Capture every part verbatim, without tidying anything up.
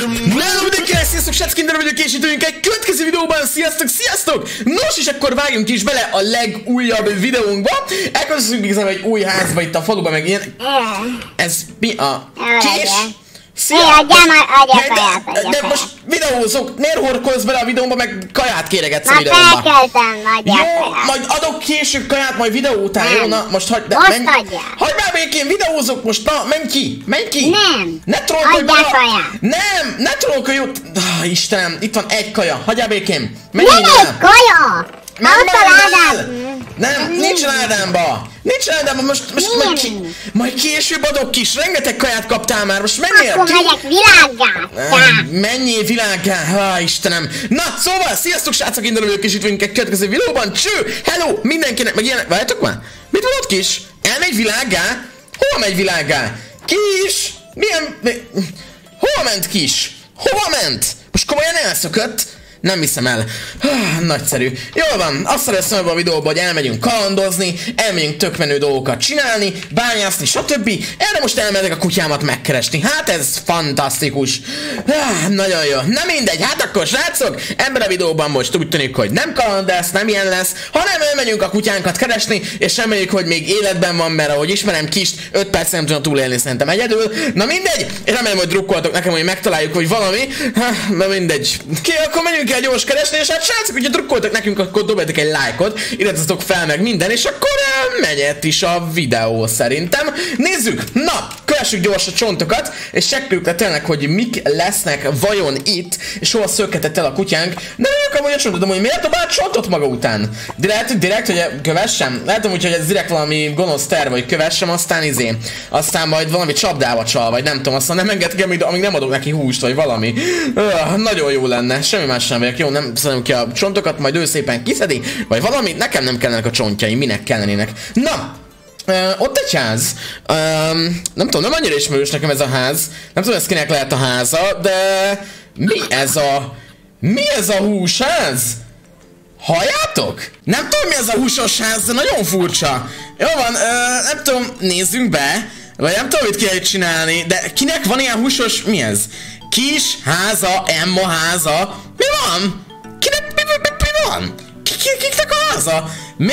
Hello mindenkinek, sziasztok, srácok, innen vagyok, és itt vagyunk egy következő videóban, sziasztok, sziasztok! Nos, és akkor vágjunk is bele a legújabb videónkba. Elköszönünk igazából egy új házba itt a faluban, meg ilyen... Ez mi a... Kés? Szia! Adjál már, adjál kaját, adjál de most videózok, miért horkolsz bele a videómba, meg kaját kéregetsz a már videómba? Már felkeltem, adjál jó, kaját. majd adok később kaját, majd videó után, nem. Jó? Na, most hagyd... Most menj, adjál. hagyd már békén, videózok most, na, menj ki, menj ki! Nem. Ne trollkodj Adjál bele! kaját. Nem, ne trollkodj, jó! Ah, Istenem, itt van egy kaja, hagyjál békén! Menj Nem innen. egy kaja! Nem, Ott a ládám! Nem, nincs ládámba! Nincs ládámba, most, most majd, ki, majd később adok kis, rengeteg kaját kaptál már, most menjél! Akkor megyek világgá! Menjél világgá, há, Istenem! Na, szóval, sziasztok srácok, innen vagyok, és itt vagyunk egy következő videóban, cső! Hello, mindenkinek, meg ilyenek, várjátok már? Mit mondod kis? Elmegy világgá? Hova megy világgá? Kis? Milyen... Mi, hova ment kis? Hova ment? Most komolyan elszökött? Nem hiszem el. Nagyszerű. Jól van, azt szeretném ebben a videóban, hogy elmegyünk kalandozni, elmegyünk tök menő dolgokat csinálni, bányászni, stb. Erre most elmegyek a kutyámat megkeresni. Hát ez fantasztikus. Nagyon jó. Na mindegy, hát akkor srácok, ebben a videóban most úgy tűnik, hogy nem kaland lesz, nem ilyen lesz, hanem elmegyünk a kutyánkat keresni, és reméljük, hogy még életben van, mert ahogy ismerem Kist, öt perc nem tudom túlélni szerintem egyedül. Na mindegy, és remélem, hogy drukkoltok nekem, hogy megtaláljuk, hogy valami. Na mindegy. Ki, akkor menjünk el gyors keresni, és hát srácok, hogyha drukkoltak nekünk, akkor dobjátok egy lájkot, iratkozzatok fel meg minden, és akkor uh, megyet is a videó szerintem. Nézzük! Na, kövessük gyors a csontokat, és csekkoljuk le tényleg, hogy mik lesznek vajon itt, és hol szökhetett el a kutyánk. Nem vagyok amúgy a csontot, hogy miért dobál csontot maga után? Direkt, direkt, hogy kövessem? Látom úgy, hogy ez direkt valami gonosz terv, hogy kövessem, aztán izé. Aztán majd valami csapdába csal, vagy nem tudom, aztán nem engedek, amíg, amíg nem adok neki húst, vagy valami. Uh, nagyon jó lenne, semmi más sem vagyok, jó, nem szedem ki a csontokat, majd ő szépen kiszedi, vagy valami, nekem nem kellenek a csontjai, minek kellenének. Na! Uh, ott egy ház. Uh, nem tudom, nem annyira ismerős nekem ez a ház. Nem tudom, ez kinek lehet a háza, de... Mi ez a... Mi ez a húsház? Halljátok? Nem tudom, mi ez a húsos ház, de nagyon furcsa. Jó van, uh, nem tudom, nézzünk be. Vagy nem tudom, mit kell csinálni, de kinek van ilyen húsos... Mi ez? Kis háza, Emma háza. Mi van? Kinek mi, mi, mi van? Ki, ki, kiknek a háza? Mi, mi,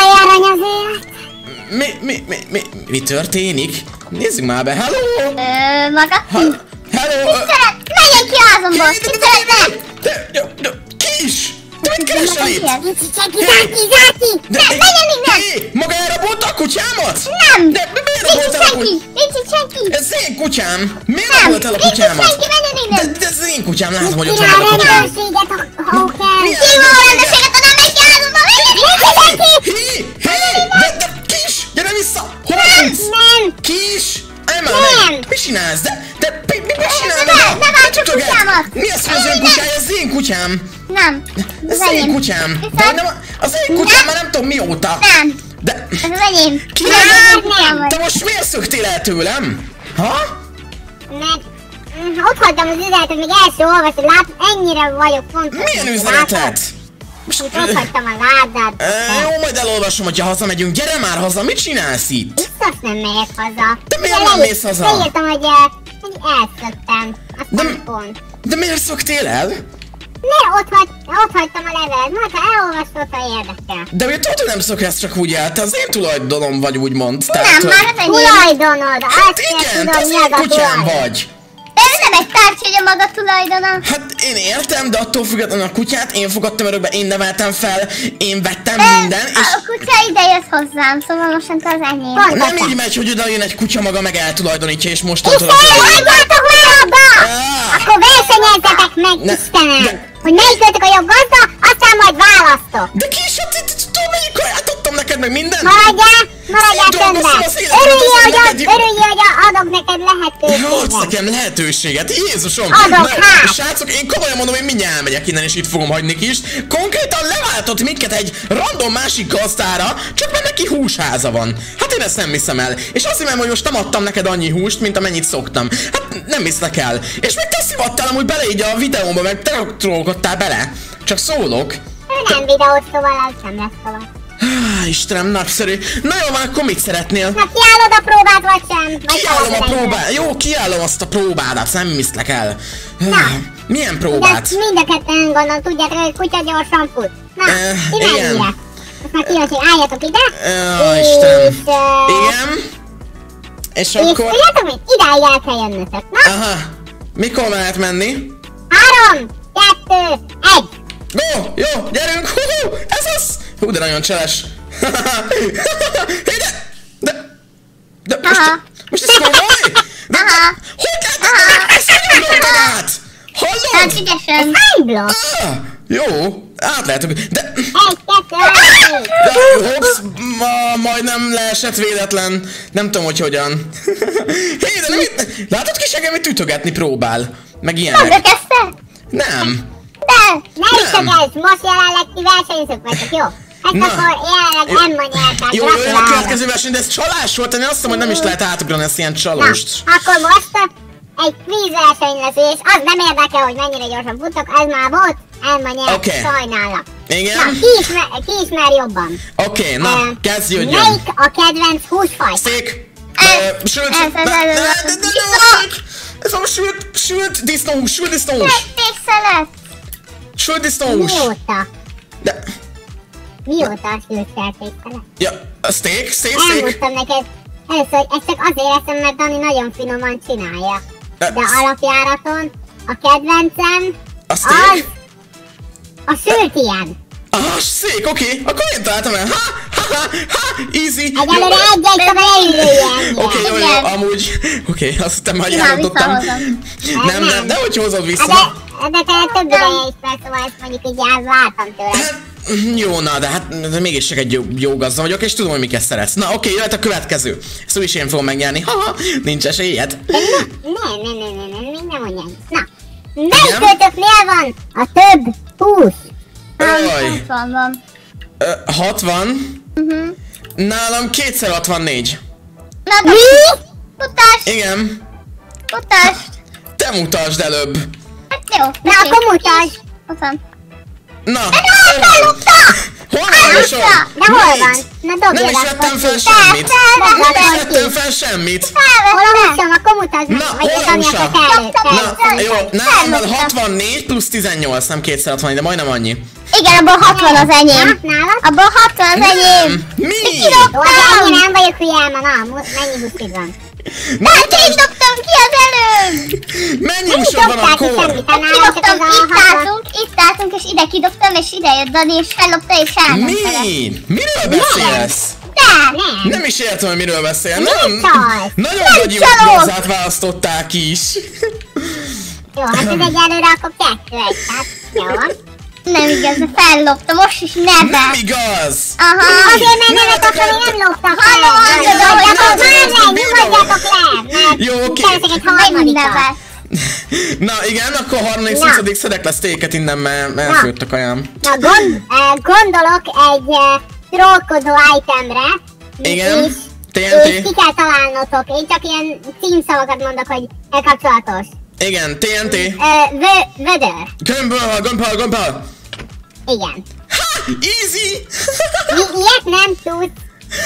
mi, mi, mi, mi, mi történik? Nézzük már be, hello! Ö, maga? Ha, hello! Ki szeret? Menjen ki házomból! Ki szeretne? De, de, de, Kis! Te mit keresel itt? Zsáki, Zsáki, Zsáki! Nem, menjen innen! Hé, maga elrabolta a kutyámat? Nem! De miért Nincs rabolta itt a senki! kutyámat? Nincs itt senki! Ez az én kutyám! Miért Nem! raboltál a Nincs itt kutyámat? senki, menjen innen! De, de ez az én kutyám, látom, hogy ott Ki van rá a kutyám. rendőrséget, ha kell! Milyen Ki van a rendőrséget? rendőrséget, oda megy ki házomba! Menjen! Nincs senki! Hé, hé, de, de Kis, gyere vissza! Hova futsz? Nem! Kis! Emma, Nem. meg! Mit csinálsz? De, de, mi, mi, mit csinálsz? Ne várj, ne várj, csak kutyámat! Mi az, hogy az ön kutyája? Ez az én kutyám! Nem! Ez az én kutyám! De nem, az én kutyám már nem tudom mióta! Nem! De... Ez az enyém! Ki Nem, nem? nem! Te most miért szöktél el tőlem? Ha? Mert mm, ott hagytam az üzenetet, még el sem olvasod, lát, ennyire vagyok fontos. Milyen üzenetet? Most ott hagytam a ládát. E, jó, majd elolvasom, hogyha hazamegyünk. Gyere már haza, mit csinálsz itt? Biztos nem megyek haza. De miért Ugye nem leír- mész haza? Leírtam, hogy, eh, hogy elszöktem. Aztán De- pont. De miért szöktél el? Mert ott, hagy, ott hagytam a levelet, majd ha elolvastad, ha érdekel. De ugye tudod, hogy nem szokás csak úgy el, te az én tulajdonom vagy úgymond. Nem, hogy- már az enyém. Tulajdonod, Hát azt kell igen, te tudod, az mi én az a kutyám tulajdon. vagy. De ez nem egy tárgy, hogy a maga tulajdona. Hát én értem, de attól függetlenül a kutyát én fogadtam örökbe, én neveltem fel, én vettem De minden, és... a kutya ide jött hozzám, szóval mostantól az enyém. Nem így megy, hogy oda jön egy kutya maga meg eltulajdonítja, és És mostantól... tényleg hagyjátok már abba! Ah! Akkor versenyezzetek meg, Ne- Istenem! de- Hogy melyikőtök a jobb gazda, aztán majd választok! De ki is, hát tudom, melyik kaját adtam neked meg minden? Maradjál, maradjál Én dolgoztam csöndben! az életemet, Örüljél, azért hogy, ad, neked- örüljél, hogy adok neked Adsz lehetőséget! nekem lehetőséget, Jézusom! Adok, hát! Srácok, én komolyan mondom, én mindjárt elmegyek innen, és itt fogom hagyni Kist. Konkrétan leváltott minket egy random másik gazdára, csak mert neki húsháza van. Hát én ezt nem hiszem el. És azt hiszem, hogy most nem adtam neked annyi húst, mint amennyit szoktam. Hát nem hiszlek el. És még te szivattál amúgy bele így a videómba, meg te trollkodtál bele. Csak szólok. Ő nem videót, szóval az nem lesz tovább. Istenem, nagyszerű. Na jó van, akkor mit szeretnél? Na kiállod a próbát, vagy sem? Vagy Kiállom a szaladod próbát. Jó, kiállom azt a próbádat, nem viszlek el. Na. Milyen De próbát? ezt mind a ketten gondolom, tudjátok, hogy kutya gyorsan fut. Na, Eh, ti igen. mennyire? Most már kíváncsi, álljatok ide. Ó, és, Istenem. uh, Igen. És és akkor... tudjátok, hogy idáig el kell jönnötök. Na, Aha. Mikor lehet menni? három, kettő, egy. Go! Jó, gyerünk! Hú, ez az! Hú, de nagyon cseles. Hé, de... De... De most... Aha. Most ezt gondolni? De... Aha. Hogy lehet ezt a magát? Hallod? Hát ügyesen. Hány blokk? Ah, jó, át lehet... De... Egy, kettő, három. de hops, ma, majdnem leesett véletlen. Nem tudom, hogy hogyan. Hé, de nem itt... Látod kis engem, hogy ütögetni próbál? Meg ilyenek. Kezdte? Nem. De, ne is Nem. ez, most jelenleg ti versenyzők vagytok, jó? Hát Na. akkor jelenleg Emma nyertek, Jó, jó, a gratulálok. következő verseny, de ez csalás volt, én azt mondom, hogy nem is lehet átugrani ezt ilyen Na, csalóst. akkor most egy kvíz verseny lesz, és az nem érdekel, hogy mennyire gyorsan futok, ez már volt, Emma nyert, Oké. sajnálok. Na, Igen? ki ismer, ki ismer jobban? Oké, okay, na, Ö, kezdjön. Melyik a kedvenc húsfajta? Steak. Ez- Ö, Sült. ez- ne- ez- ne- ez- ne- ez- ne- ne- Disznó. Ez a sült, sült disznóhús, sült disznóhús. Steak Sült disznóhús. Mióta? De, Mióta a sült feltétele? ja, a steak, steak, steak. Elmondtam neked először, hogy ezt csak azért eszem, mert Dani nagyon finoman csinálja. Ö, De alapjáraton a kedvencem A steak? az a sült ilyen. Ah, steak, oké, okay. Akkor én találtam el. Ha, ha, ha, ha, easy. Egyelőre egy-egy tovább elülőjen. Oké, jó, jó, amúgy. Oké, okay, azt hittem, hogy Simán elrontottam. visszahozom. Nem, nem, de hogy hozod vissza? De, de te több ideje is persze, szóval ezt mondjuk így elvártam tőle. Hát, jó, na, de hát de mégis csak egy jó, jó gazda vagyok, és tudom, hogy miket szeretsz. Na, oké, jöhet a következő. Ezt úgyis én fogom megnyerni. Haha, nincs esélyed. De ne, ne, ne, ne, ne, ne, még nem mondjam. Na, melyikőtöknél van a több hús? Oj, hatvan van. ö, hatvan. Nálam kétszer hatvannégy. Na, de Mi? mutasd, Igen, mutasd. te mutasd előbb. Hát jó. Na, akkor mutasd. Ott van. Na, Ellopta! hol van a sor? De hol Mit? van? Na dobjad Nem is akkor vettem ki. fel Fel, semmit. fel, Nem fel, is vettem fel. fel semmit. Hol a húsom? Akkor mutasd meg. Na, Vagy hol a Dani, húsa? akkor te elő- te Na, elő- jó, nálam van hatvannégy plusz tizennyolc, nem kétszer hatvannégy, de majdnem annyi. Igen, abból hatvan az enyém. Na, nálad? Abból hatvan az enyém. Mi? Jó, de ennyi nem vagyok hülye, Elma, na, mu- mennyi húszid van? Na, Hát én dobtam ki az előbb. mennyi Nem húsod van dobták ki akkor? semmit, hát nálam csak Kidobtam, az a itt hatvan. álltunk, itt álltunk, és ide kidobtam, és ide jött Dani, és fellopta, és elment vele. Mi? Miről beszélsz? De! Nem. Nem is értem, hogy miről beszél. Mi Nem, csalsz? nagyon Nem nagy csalok! igazát választották is. Jó, hát ez egyelőre akkor kettő egy, tehát jó van. Nem igaz, de fellopta, most is Nem neve. igaz! Aha. Azért, mert nevet akkor még nem loptak fel. Halló, halló, Nyugodjatok halló, már le, nyugodjatok le, mert Jó, oké. keresek egy Megint harmadikat. nevet. Na igen, akkor harmadik Na. szuszadik szedek le steaket innen, mert elfőtt a kajám. Na, gond, eh, gondolok egy eh, trollkodó itemre. Igen, És, té en és té. ki kell találnotok. Én csak ilyen címszavakat mondok, hogy e kapcsolatos. Igen, té en té. Ö, vö, vödör. Gömböl, gömböl, gömböl. Igen. Easy! I- ilyet nem tudsz.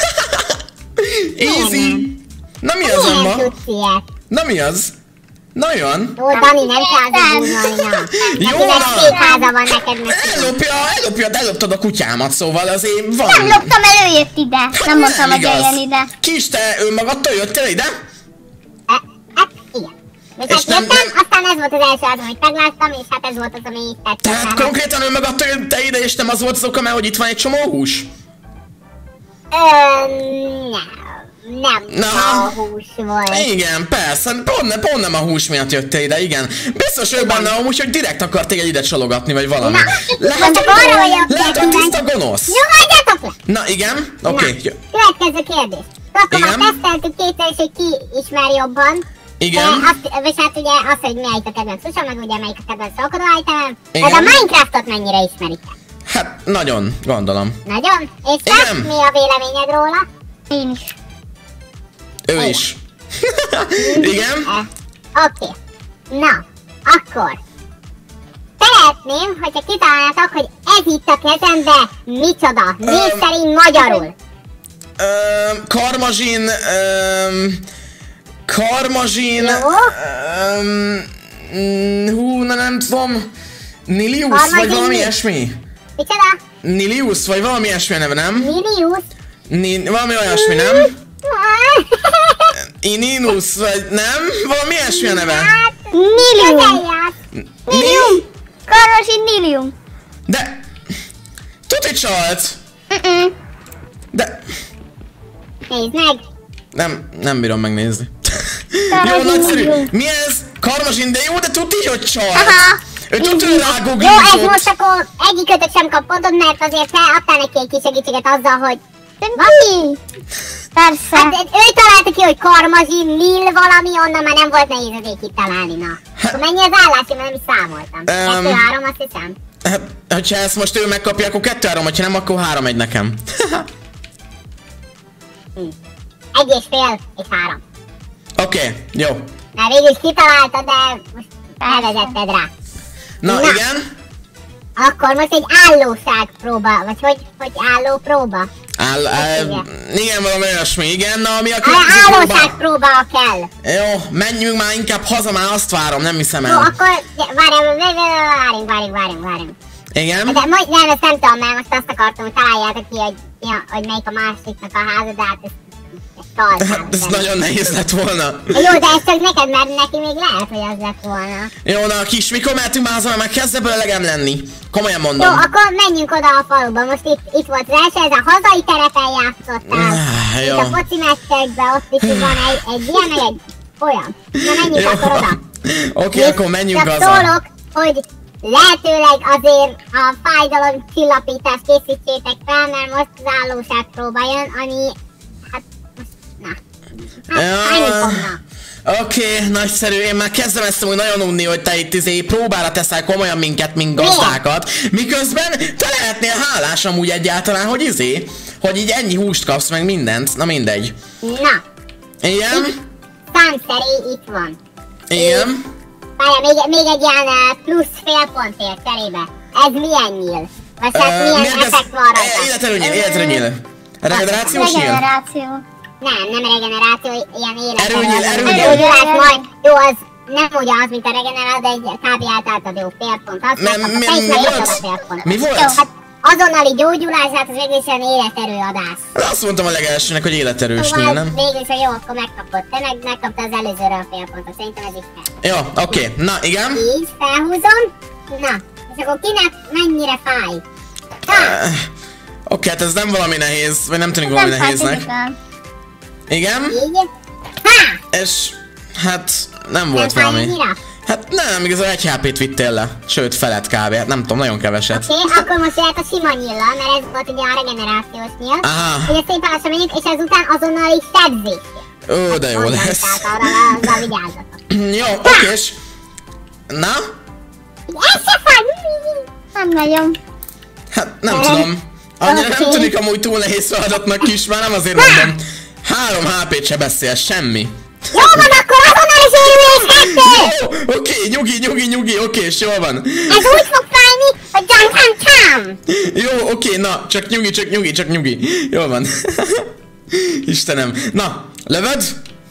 Easy! Na mi az, Milyen Emma? tudsz ilyet? Na mi az? Na mi van? Ó, Dani, nem kell zúnyolni, na. Jó, Akinek na. székháza van neked meg. Ellopja, ellopja, elloptad a kutyámat, szóval azért van. Nem loptam el, ő jött ide. Hát Nem mondtam, hogy igaz. jöjjön ide. Kis, te önmagadtól jöttél ide? E, Hát, igen. De És csak nem- jöttem, nem- aztán ez volt az első az, amit megláttam, és hát ez volt az, ami így tetszett. Tehát rá. konkrétan önmagadtól jöttél ide, és nem az volt az oka, mert hogy itt van egy csomó hús? Ö, nem. Nem, Na. a hús volt. Igen, persze, pont, ne, pont nem a hús miatt jöttél ide, igen. Biztos vagyok benne amúgy, hogy direkt akar téged ide csalogatni, vagy valami. Na, Lehet, most hogy, arra vagyok lehet, hogy kíváncsi. tiszta gonosz. Nyugodjatok le! Na igen, oké. Okay. Na, következő kérdés. Akkor már Igen. teszteltük kétszer is, hogy ki ismer jobban. Igen. De azt, és hát ugye az, hogy melyik a kedvenc húsom, meg ugye melyik a kedvenc szolkodó itemem. Igen. Ez a Minecraftot mennyire ismeritek? Hát nagyon, gondolom. Nagyon? És te? Igen. Mi a véleményed róla? Én is. Ő is. Igen? Eh, Oké. Na, akkor. Te szeretném, hogyha kitalálnátok, hogy ez itt a kezembe micsoda, név szerint magyarul. Öm, karmazsin, öm, karmazsin, öm, hú, na nem tudom, Nilius, Karmazsin vagy valami mi? ilyesmi? Micsoda? Nilius, vagy valami ilyesmi neve, nem? Nilius? Ni, valami olyasmi, nem? Ininus, vagy nem? Valami ilyesmi a neve? Nilium. Nilium? Karmazsin Nilium. De... Tuti csalt! Mm-mm. De... Nézd meg! Nem, nem bírom megnézni. Karmazsin Jó, nagyszerű. Nilium. Mi ez? Karmazsin, de jó, de tuti, hogy csalt. Aha. Ő tuti, hogy rágooglizott. Jó, ez most akkor egyikötöt sem kap pontot, mert azért te adtál neki egy kis segítséget azzal, hogy... Mami! Persze. Hát ő találta ki, hogy karmazsin, lil valami, onnan már nem volt nehéz azért kitalálni, na. Akkor mennyi az állás, én nem is számoltam. Kettő-három, azt hiszem. Hát, hogyha ezt most ő megkapja, akkor kettő-három, hogyha nem, akkor három-egy nekem. Egy és fél, és három. Oké, okay, jó. Mert végül is kitaláltad, de most elvezetted rá. Na, Na. igen. Akkor most egy állóság próba, vagy hogy, hogy álló próba? Áll, áll, igen, valami olyasmi, igen, na mi a A következő állóság próba? próba kell. Jó, menjünk már inkább haza, már azt várom, nem hiszem Jó, el. akkor várjunk, várjunk, várjunk, várjunk, várjunk. Igen? De majd nem, ezt nem tudom, mert most azt akartam, hogy találjátok ki, hogy, ja, hogy melyik a másiknak a háza, de hát ez, ez találtam. Hát ez nagyon nehéz lett volna. Jó, de ez csak neked, mert neki még lehet, hogy az lett volna. Jó, na kis, mikor mehetünk már haza, mert már kezd ebből elegem lenni. Komolyan Jó, mondom. akkor menjünk oda a faluba. Most itt, itt volt az első, ez a hazai terepen játszottál. Ah, Itt jó. a foci meccsekben, ott is van egy, egy ilyen, meg egy olyan. Na menjünk Jó. akkor oda. Oké, akkor menjünk Csak haza. szólok, hogy lehetőleg azért a fájdalom csillapítást készítsétek fel, mert most az állóság próba jön, ami... Hát most... Na. Hát fájni fogna. Oké, okay, nagyszerű, én már kezdem ezt úgy nagyon unni, hogy te itt izé próbára teszel komolyan minket, mint gazdákat. Miközben te lehetnél hálás amúgy egyáltalán, hogy izé, hogy így ennyi húst kapsz meg mindent, na mindegy. Na, Igen? számszeré itt van. Igen? Várjál, még, még egy ilyen uh, plusz fél pontért cserébe. Ez milyen nyíl? Vagy hát Ö, milyen miért ez- effekt van rajta? Életerőnyél, életerőnyél. Regenerációs nyíl? Regeneráció. Nem, nem regeneráció, ilyen életerő. Erőnyíl, erőnyíl. Gyógyulás majd. Jó, az nem ugyanaz, mint a regenerál, de egy kb. Átadó fél pont. Azt Mi- megkapta, mi- te is mi megkaptad volt? a fél pontot. Mi volt? Jó, hát azonnali gyógyulás, hát az végül is olyan életerőadás. Azt mondtam a legelsőnek, hogy életerős nyíl, Szóval nem? végül is, hogy jó, akkor megkapod. Te meg megkaptad az előzőre a fél pontot. Szerintem ez is fel. Jó, oké, na igen. Így, felhúzom. Na, és akkor kinek mennyire fáj? Ha! Oké, hát ez nem valami nehéz, vagy nem tűnik Nem valami fájt nehéznek. igazán. Igen? Így. Ha! És hát nem volt fáj valami. annyira? Hát nem, igazából egy há pét vittél le. Sőt, felett kb. Hát nem tudom, nagyon keveset. Oké, okay, akkor most jöhet a sima nyilla, mert ez volt ugye a regenerációs nyíl. Aha. Ugye szépen lassan menjünk, és ezután azonnali sebzés. Ó, de jó lesz. Tehát arra azzal vigyázzatok. Jó, okés. Na? Ez se fáj! Nem nagyon. Hát nem tudom. Annyira nem Oké. tűnik amúgy túl nehéz feladatnak is, már nem azért mondom. három há pét se beszél, semmi. Jó van, akkor azonnali sérülés kettő! Jó, oké, nyugi, nyugi, nyugi, oké, és jól van. Ez úgy fog fájni, hogy jam jam jam! Jó, oké, na, csak nyugi, csak nyugi, csak nyugi. Jól van. Istenem. Na, lövöd?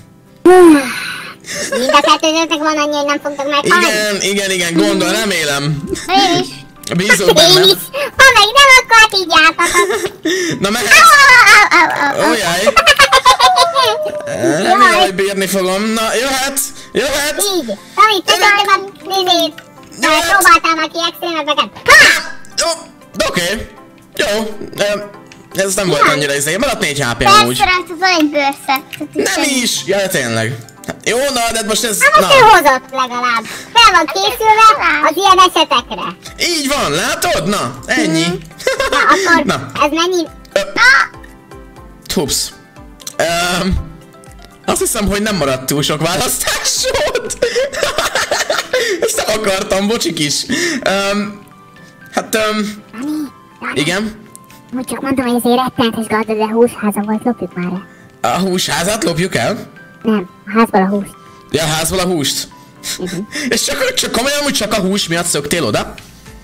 Mind a kettőtöknek van annyi, hogy nem fogtok meghalni? Igen, igen, igen, gondol, remélem. Én is. Bízok Én benne. is. Ha meg nem, akkor hát így jártatok. Na mehetsz. Au, au, au, au. Ójjaj. Remélem, hogy bírni fogom. Na, jöhet, jöhet. Így. Tomi, te talán nézét. Jöhet. Próbáltál már ki extrémebeket. Ha! Jó, oké. Jó. em, Ez nem volt annyira izé. Maradt négy há pé amúgy. Persze, rajta van egy bőrszett. Nem is. Ja, tényleg. Jó, na, de most ez... Hát most ő Na. hozott legalább. Fel van készülve az ilyen esetekre. Így van, látod? Na, ennyi. Na, akkor Na. ez mennyi? Ö, Tups. Um, azt hiszem, hogy nem maradt túl sok választásod. Ezt nem akartam, bocsik is. Um, hát, um, Dani, Dani. igen. Úgy csak mondtam, hogy ezért rettenetes gazda, de húsháza volt, lopjuk már el. A húsházat lopjuk el? Nem, a házból a húst. Ja, a házból a húst. És csak, csak komolyan, hogy csak a hús miatt szöktél oda?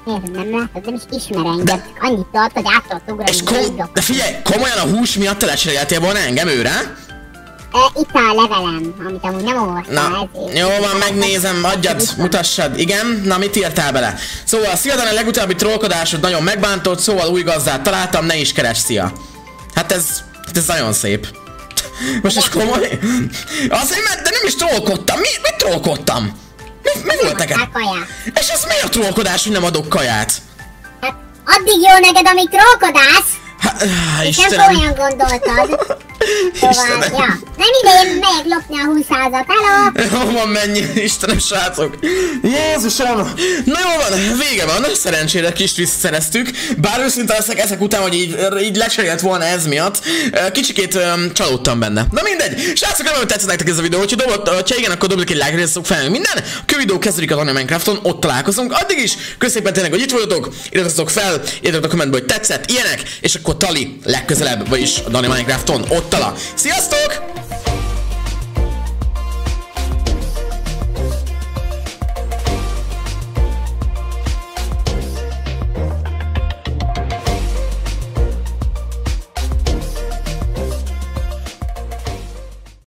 Nézd, nem látod, nem is ismer engem, csak annyit tart, hogy át tudod ugrani. És kom de figyelj, komolyan a hús miatt te lecseréltél volna engem őre? Itt a levelem, amit amúgy nem olvastál. Na, jó van, megnézem, adjad, mutassad. Igen, na mit írtál bele? Szóval, szia, Dani, a legutóbbi trollkodásod nagyon megbántott, szóval új gazdát találtam, ne is keres, szia. Hát ez, hát ez nagyon szép. Most ez komoly? Azért, mert de nem is trollkodtam. Mi, mit trollkodtam? Mi, mi volt neked? És ez miért a trollkodás, hogy nem adok kaját? Hát addig jó neked, amíg trollkodás. Hát, és nem olyan gondoltad. Szóval, ja. Nem ide, én megyek lopni a húszszázat, hello! Jó van, menj, Istenem, srácok! Jézusom! Na jó van, vége van, szerencsére kis visszaszereztük. Bár őszinte leszek ezek után, hogy így, így lecserélt volna ez miatt. Kicsikét um, csalódtam benne. Na mindegy, srácok, remélem, hogy tetszett nektek ez a videó. Hogyha, dobott, hogyha igen, akkor dobjuk egy like-ra, és fel minden. A következő kezdődik a Dani Minecrafton, ott találkozunk. Addig is, köszönjük tényleg, hogy itt voltatok. Írjatok fel, írjatok a kommentbe, hogy tetszett, ilyenek, és akkor Tali legközelebb, vagyis a Dani Minecrafton, ott tala. Sziasztok!